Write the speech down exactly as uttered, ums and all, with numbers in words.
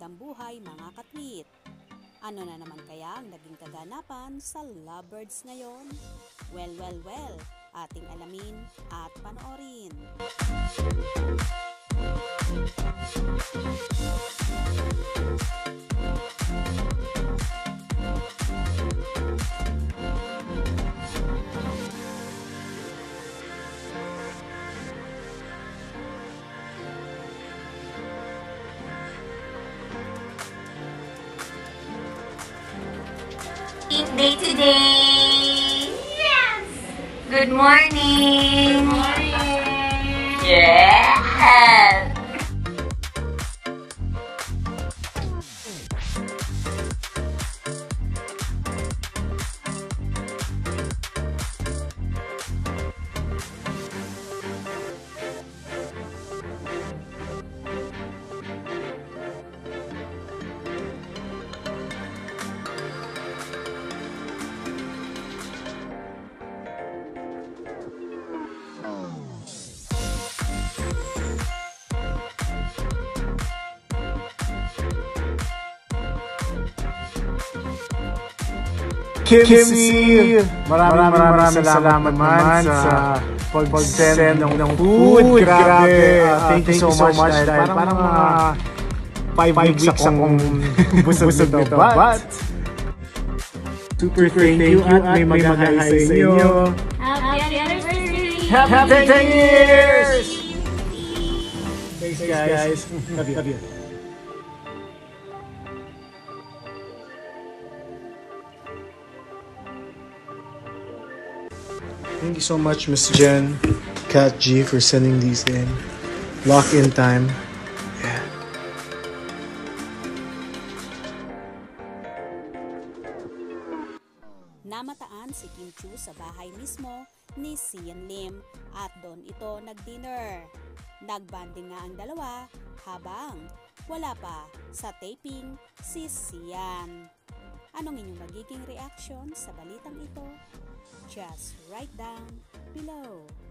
Magandang buhay mga katwit! Ano na naman kaya ang naging kaganapan sa Lovebirds ngayon? Well, well, well, ating alamin at panoorin. Day today. Yes. Good morning. Good morning. Yes. Kimmy, maraming maraming, maraming salamat naman sa pag-send ng, ng food. Grabe, uh, thank, thank you so much. Dahil parang mga five weeks akong busog nito. But, super thank you at may mag-hi sa inyo. Happy anniversary! Happy ten years! Thanks guys. Love you. Love you. Thank you so much, Miss Jen, Kat G, for sending these in. Lock in time. Yeah. Namataan si Chiu sa bahay mismo ni Xian Lim at doon ito nag-dinner. Nagbanding nga ang dalawa habang wala pa sa taping si Xian. Anong inyong magiging reaction sa balitang ito? Just write down below.